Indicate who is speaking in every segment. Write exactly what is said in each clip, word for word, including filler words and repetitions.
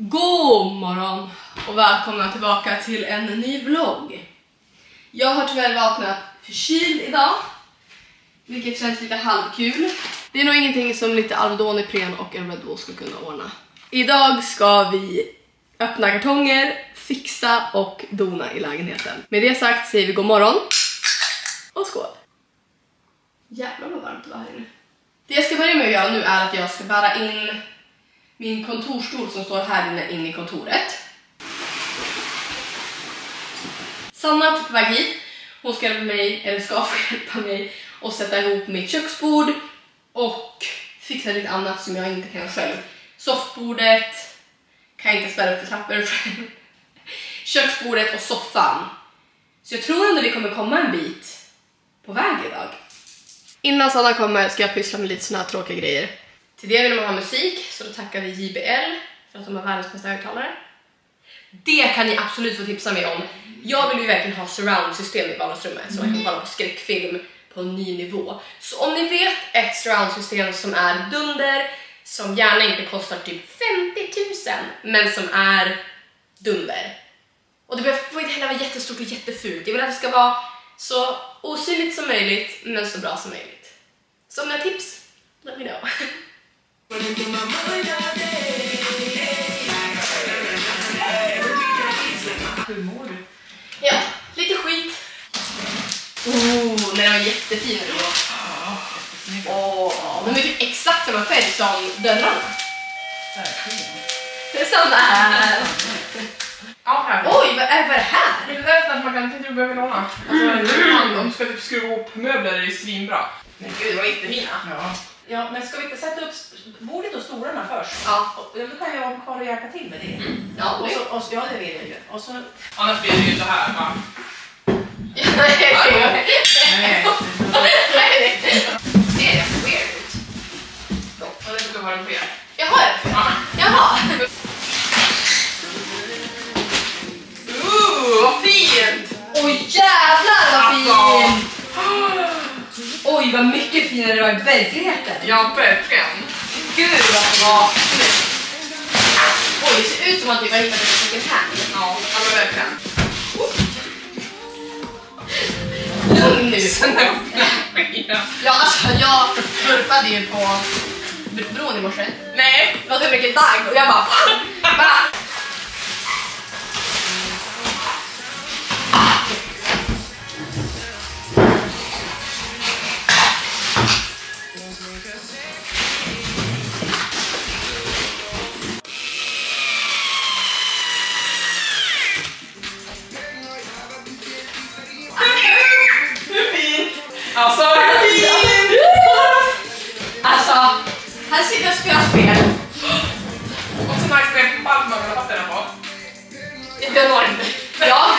Speaker 1: God morgon och välkomna tillbaka till en ny vlogg. Jag har tyvärr vaknat förkyld idag, vilket känns lite halvkul. Det är nog ingenting som lite Alvedon, Ipren och en Red Bull ska kunna ordna. Idag ska vi öppna kartonger, fixa och dona i lägenheten. Med det sagt säger vi god morgon och skål. Jävlar vad varmt det var här inne. Det jag ska börja med att göra nu är att jag ska bära in min kontorstol som står här inne in i kontoret. Sanna är på väg hit. Hon ska hjälpa mig, eller ska hjälpa mig att sätta ihop mitt köksbord och fixa lite annat som jag inte kan själv. Soffbordet kan jag inte spärra upp för trappor själv. Köksbordet och soffan. Så jag tror ändå vi kommer komma en bit på väg idag. Innan Sanna kommer ska jag pyssla med lite såna här tråkiga grejer. Till det vill man ha musik, så då tackar vi J B L för att de har världens bästa högtalare. Det kan ni absolut få tipsa mig om. Jag vill ju verkligen ha surround-system i vardagsrummet så man kan kolla på skräckfilm på en ny nivå. Så om ni vet ett surround-system som är dunder, som gärna inte kostar typ femtio tusen, men som är dunder. Och det får inte heller vara jättestort och jättefult. Jag vill att det ska vara så osynligt som möjligt, men så bra som möjligt. Så om ni har tips, let me know.
Speaker 2: Hur mår du?
Speaker 1: Ja, lite skit. Oh, den var jättefin. Åh, oh, de är typ exakt samma färg som dörrarna. Det är sån här.
Speaker 2: Ja, här.
Speaker 1: Oj, vad är, vad är det här?
Speaker 2: Men det där är sånt att man kan tänka att du behöver låna. Alltså, om du ska typ skruva ihop möbler är det svinbra.
Speaker 1: Men gud, det var jättefina.
Speaker 2: Ja.
Speaker 3: Ja, men ska vi inte sätta upp bordet och stolarna först?
Speaker 1: Ja.
Speaker 3: Och, då kan jag vara kvar och hjälpa till med det.
Speaker 1: Ja,
Speaker 3: Och så, och så, ja, det vill jag ju. Och så...
Speaker 2: Annars blir det ju så här, va?
Speaker 1: Nej,
Speaker 2: Nej.
Speaker 1: det är weird ut.
Speaker 2: Och det ska vara en fel.
Speaker 1: Jaha, jaha.
Speaker 2: Ooh, vad fint!
Speaker 1: Oj, jävlar vad
Speaker 2: Alltså.
Speaker 1: fint! Oj, vad mycket finare det var i verkligheten.
Speaker 2: Ja, verkligen.
Speaker 1: Gud vad det var. Oj, det ser ut som att vi har hittat ett second hand.
Speaker 2: Ja, men verkligen.
Speaker 1: Lugn nu. Ja, alltså jag surfade ju på bron i morse.
Speaker 2: Nej.
Speaker 1: Det var så mycket dag och jag bara... bara.
Speaker 2: Alltså, fint!
Speaker 1: Alltså, här sitter jag och spelar spel.
Speaker 2: Och så nice med palmögorna, fattar jag på.
Speaker 1: Det är enormt. Ja,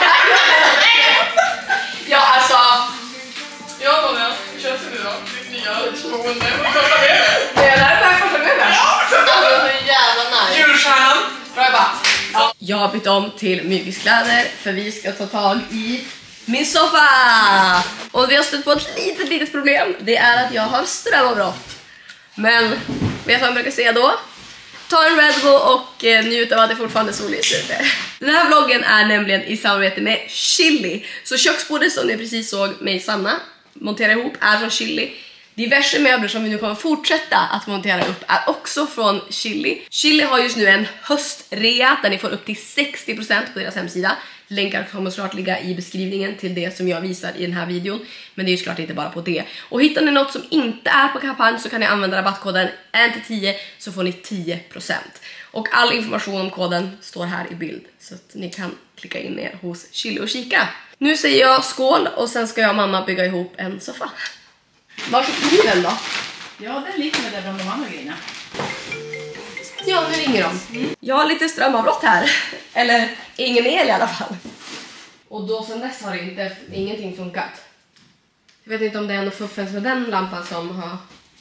Speaker 1: ja, alltså...
Speaker 2: Ja, Daniel, hur känns det nu då? Ditt nya boende.
Speaker 1: Det är där är första gången. Alltså, så jävla nice.
Speaker 2: Julstjärnan.
Speaker 1: Bra jobbat. Ja. Jag har bytt om till myggeskläder för vi ska ta tag i min soffa. Och vi har stött på ett litet, litet problem. Det är att jag har strömavbrott. Men vet du vad jag brukar säga då? Ta en Red Bull och eh, njut av att det fortfarande är soligt ute. Den här vloggen är nämligen i samarbete med Chili. Så köksbordet som ni precis såg mig Sanna montera ihop är från Chili. Diverse möbler som vi nu kommer fortsätta att montera upp är också från Chili. Chili har just nu en höstrea där ni får upp till sextio procent på deras hemsida. Länkar kommer såklart ligga i beskrivningen till det som jag visar i den här videon. Men det är ju såklart inte bara på det. Och hittar ni något som inte är på kampanj så kan ni använda rabattkoden ett till tio så får ni tio procent. Och all information om koden står här i bild så att ni kan klicka in er hos Chili och kika. Nu säger jag skål och sen ska jag och mamma bygga ihop en soffa. Varsågod den då.
Speaker 3: Ja, det är lite med det bland de andra grejerna.
Speaker 1: Ja, nu ringer de. Mm. Jag har lite strömavbrott här. Eller ingen el i alla fall. Och då sen dess har det inte, ingenting funkat. Jag vet inte om det är något fuffens med den lampan som har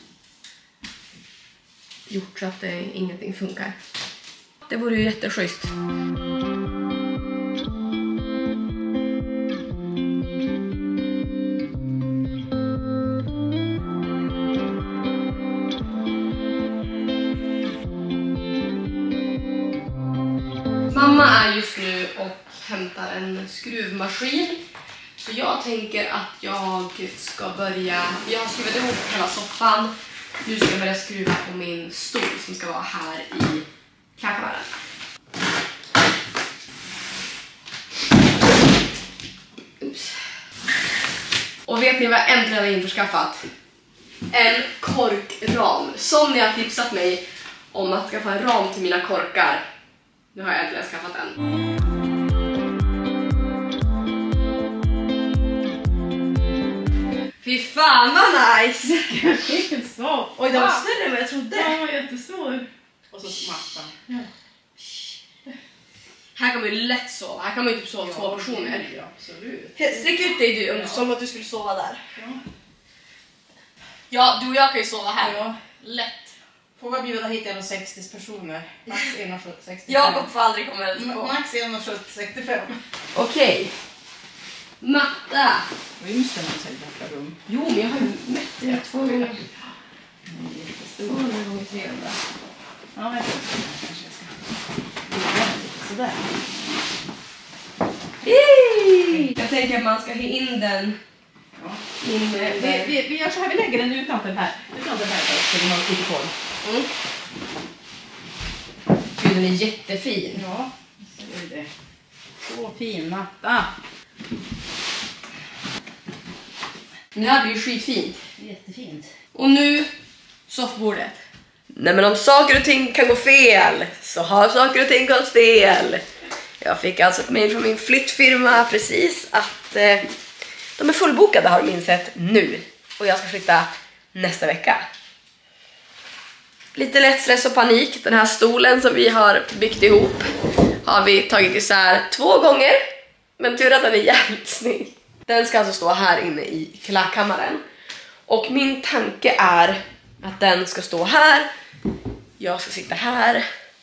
Speaker 1: gjort så att det, ingenting funkar. Det vore ju jätteschysst. Mamma är just nu och hämtar en skruvmaskin. Så jag tänker att jag ska börja, jag har skruvat ihop hela soffan. Nu ska jag börja skruva på min stol som ska vara här i klädkammaren. Oops. Och vet ni vad jag äntligen har införskaffat? En korkram. Som ni har tipsat mig om att skaffa en ram till mina korkar. Nu har jag äntligen skaffat den. Fy fan vad nice!
Speaker 3: Vilken soff!
Speaker 1: Oj, den var större än vad jag trodde.
Speaker 3: Den var jättestor. Och så mattan. Ja.
Speaker 1: Här kan man ju lätt sova. Här kan man ju typ sova ja, två personer.
Speaker 3: Ja, absolut.
Speaker 1: Sträck ut dig du, om
Speaker 3: ja.
Speaker 1: du som att du skulle sova där.
Speaker 3: Ja.
Speaker 1: Ja, du och jag kan ju sova här.
Speaker 3: Ja.
Speaker 1: Lätt.
Speaker 3: Får vi bjuda hit en komma sextio personer. Max en komma sextiofem.
Speaker 1: Jag får aldrig komma hälsa på.
Speaker 3: Max en komma sextiofem.
Speaker 1: Okej. Okay. Matta.
Speaker 3: Vi måste nog säga detta rum.
Speaker 1: Jo, men jag har ju mätt det två gånger. Två gånger trehundra.
Speaker 3: Ja, jag kanske jag ska. Sådär.
Speaker 1: Yay! Jag tänker att man ska ha in den.
Speaker 3: Ja.
Speaker 1: In
Speaker 3: vi, vi, vi gör så här, vi lägger den utanför här. Utanför här så vi har lite koll.
Speaker 1: Mm. Gud, den är jättefin.
Speaker 3: Ja, så är det. Så fin matta.
Speaker 1: Det här blir ju skitfint.
Speaker 3: Jättefint.
Speaker 1: Och nu soffbordet. Nej, men om saker och ting kan gå fel så har saker och ting gått fel. Jag fick alltså ett mejl från min flyttfirma precis att eh, de är fullbokade, har de insett nu. Och jag ska flytta nästa vecka. Lite lätt stress och panik. Den här stolen som vi har byggt ihop har vi tagit isär två gånger. Men tur att den är jävligt snygg. Den ska alltså stå här inne i klädkammaren. Och min tanke är att den ska stå här. Jag ska sitta här.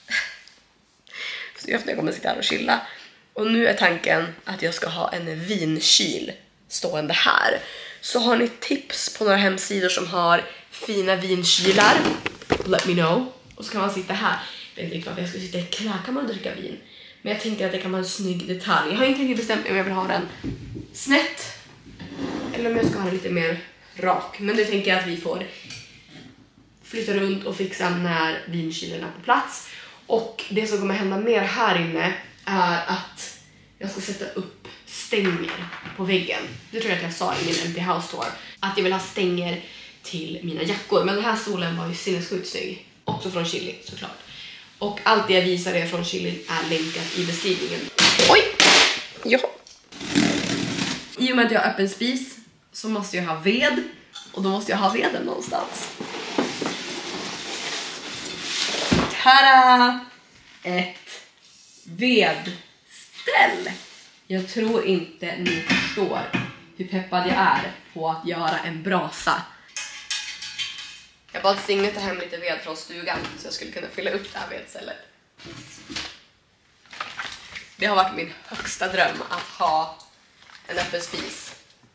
Speaker 1: Så jag kommer sitta här och chilla. Och nu är tanken att jag ska ha en vinkyl stående här. Så har ni tips på några hemsidor som har fina vinkylar, let me know. Och så kan man sitta här. Jag vet inte riktigt varför jag ska sitta i klädkammaren och dricka vin. Men jag tänker att det kan vara en snygg detalj. Jag har inte riktigt bestämt mig om jag vill ha den snett eller om jag ska ha den lite mer rak. Men det tänker jag att vi får flytta runt och fixa när vinkylen är på plats. Och det som kommer hända mer här inne är att jag ska sätta upp stänger på väggen. Det tror jag att jag sa i min Empty House Tour. Att jag vill ha stänger till mina jackor. Men den här stolen var ju sinnessjukt snygg. Också från Chili såklart. Och allt det jag visar er från Chili är länkat i beskrivningen. Oj! Ja. I och med att jag har öppen spis så måste jag ha ved. Och då måste jag ha veden någonstans. Tada! Ett vedställ. Jag tror inte ni förstår hur peppad jag är på att göra en brasa. Jag bad Signe ta hem lite ved från stugan så jag skulle kunna fylla upp det här vedstället. Det har varit min högsta dröm att ha en öppen spis.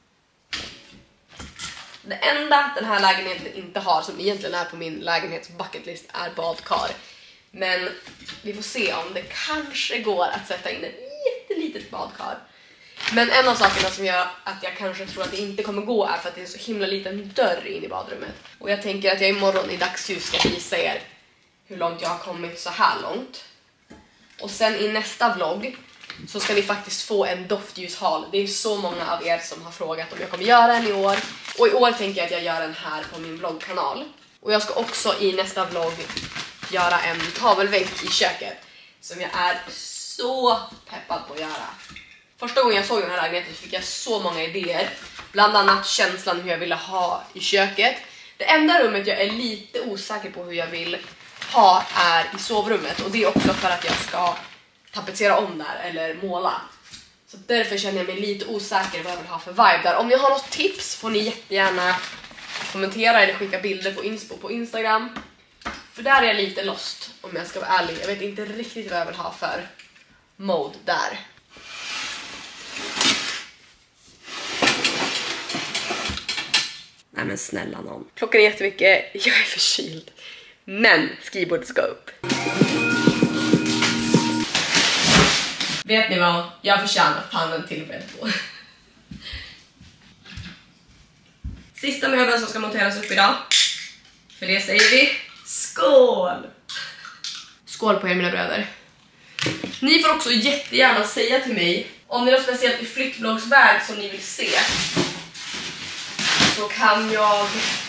Speaker 1: Det enda den här lägenheten inte har, som egentligen är på min lägenhets bucketlist, är badkar. Men vi får se om det kanske går att sätta in ett jättelitet badkar. Men en av sakerna som gör att jag kanske tror att det inte kommer gå är för att det är en så himla liten dörr in i badrummet. Och jag tänker att jag imorgon i dagsljus ska visa er hur långt jag har kommit så här långt. Och sen i nästa vlogg så ska ni faktiskt få en doftljushal. Det är så många av er som har frågat om jag kommer göra en i år. Och i år tänker jag att jag gör den här på min vloggkanal. Och jag ska också i nästa vlogg göra en tavelvägg i köket som jag är så peppad på att göra. Första gången jag såg den här lägenheten fick jag så många idéer. Bland annat känslan hur jag ville ha i köket. Det enda rummet jag är lite osäker på hur jag vill ha är i sovrummet. Och det är också för att jag ska tapetsera om där eller måla. Så därför känner jag mig lite osäker vad jag vill ha för vibe där. Om ni har något tips får ni jättegärna kommentera eller skicka bilder på inspo på Instagram. För där är jag lite lost om jag ska vara ärlig. Jag vet inte riktigt vad jag vill ha för mode där. Nej men snälla någon. Klockan är jättemycket, jag är förkyld. Men skrivbordet ska upp. vet ni vad? Jag förtjänar fan en till Red Bull. Sista möbeln som ska monteras upp idag. För det säger vi skål! Skål på er mina bröder. Ni får också jättegärna säga till mig om det är något speciellt i flyttvloggsväg som ni vill se. Så kan jag...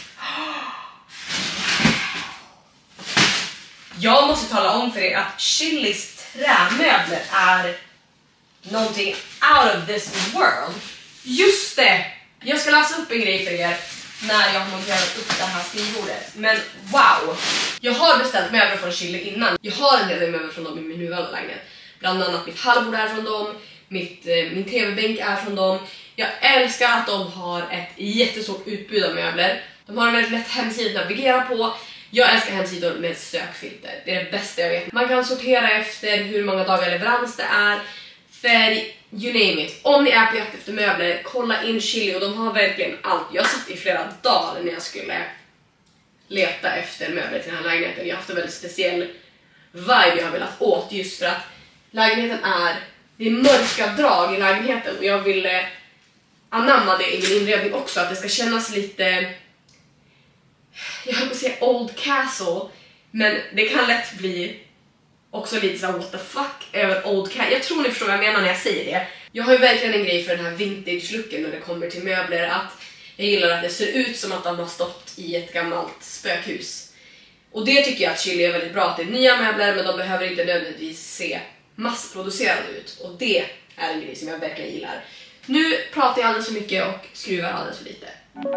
Speaker 1: Jag måste tala om för er att Chilis trämöbler är någonting out of this world. Just det! Jag ska läsa upp en grej för er när jag har monterat upp det här skrivbordet. Men wow! Jag har beställt möbler från Chili innan. Jag har en del möbler från dem i min nuvarande lägenhet. Bland annat mitt hallbord är från dem. Mitt, eh, min tv-bänk är från dem. Jag älskar att de har ett jättestort utbud av möbler. De har en väldigt lätt hemsida att navigera på. Jag älskar hemsidor med sökfilter. Det är det bästa jag vet. Man kan sortera efter hur många dagar leverans det är. Färg, you name it. Om ni är på jakt efter möbler, kolla in Chili och de har verkligen allt. Jag satt i flera dagar när jag skulle leta efter möbler till den här lägenheten. Jag har haft en väldigt speciell vibe jag har velat åt just för att lägenheten är, det är mörka drag i lägenheten och jag ville anamma det i min inredning också. Att det ska kännas lite, jag höll på att säga old castle, men det kan lätt bli också lite så what the fuck över old castle. Jag tror ni förstår vad jag menar när jag säger det. Jag har ju verkligen en grej för den här vintage-looken när det kommer till möbler. Att jag gillar att det ser ut som att de har stått i ett gammalt spökhus. Och det tycker jag att Chili är väldigt bra. Att det är nya möbler men de behöver inte nödvändigtvis se massproducerade ut. Och det är en grej som jag verkligen gillar. Nu pratar jag alldeles för mycket och skruvar alldeles för lite.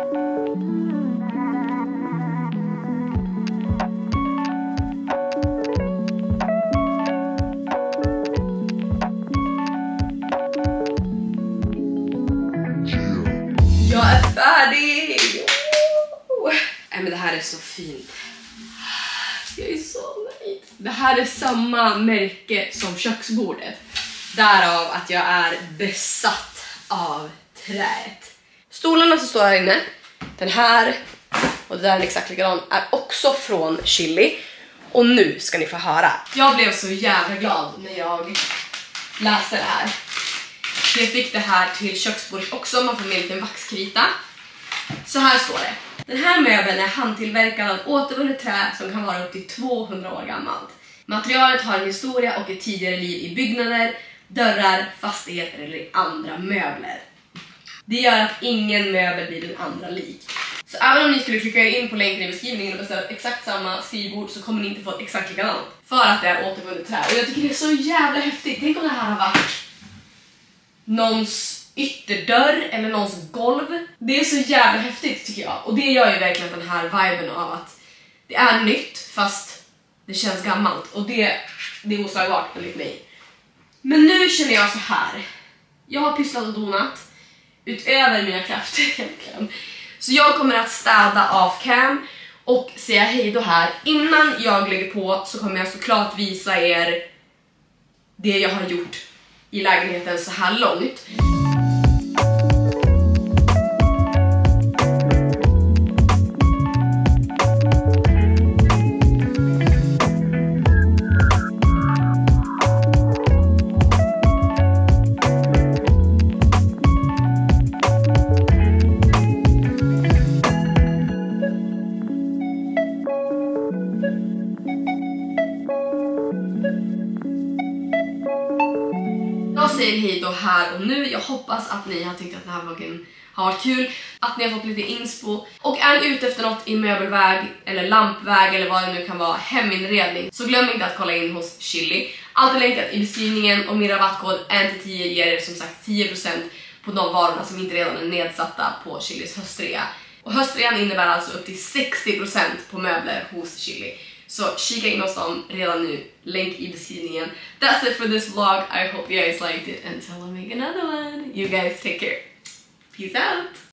Speaker 1: Jag är färdig! Oh. Nej, men det här är så fint. Jag är så nöjd. Det här är samma märke som köksbordet. Därav att jag är besatt av träet. Stolarna som står här inne, den här och det där är exakt likadan, är också från Chili. Och nu ska ni få höra. Jag blev så jävla glad när jag läste det här. Jag fick det här till köksbordet också, man får med en liten vaxkrita. Så här står det. Den här möbeln är handtillverkad av återvunnet trä som kan vara upp till tvåhundra år gammalt. Materialet har en historia och ett tidigare liv i byggnader, dörrar, fastigheter eller i andra möbler. Det gör att ingen möbel blir den andra lik. Så även om ni skulle klicka in på länken i beskrivningen och beställa exakt samma skrivbord så kommer ni inte få ett exakt likadant. För att det är återvunnet trä. Och jag tycker det är så jävla häftigt. Tänk om det här har varit någons ytterdörr eller någons golv. Det är så jävla häftigt tycker jag. Och det gör ju verkligen den här viben av att det är nytt fast det känns gammalt. Och det, det är oslagbart enligt mig. Men nu känner jag så här. Jag har pysslat och donat utöver mina krafter egentligen. Så jag kommer att städa off cam och säga hej då här. Innan jag lägger på så kommer jag såklart visa er det jag har gjort i lägenheten så här långt. Jag säger hej då här och nu. Jag hoppas att ni har tyckt att den här vloggen har varit kul. Att ni har fått lite inspo. Och är ni ute efter något i möbelväg eller lampväg eller vad det nu kan vara, heminredning, så glöm inte att kolla in hos Chili. Allt är länkat i beskrivningen och min rabattkod en till tio ger er som sagt tio procent på de varorna som inte redan är nedsatta på Chilis höstrea. Och höstrean innebär alltså upp till sextio procent på möbler hos Chili. Så kika in hos dem redan nu. Länk i beskrivningen. That's it for this vlog. I hope you guys liked it. Until I make another one. You guys take care. Peace out.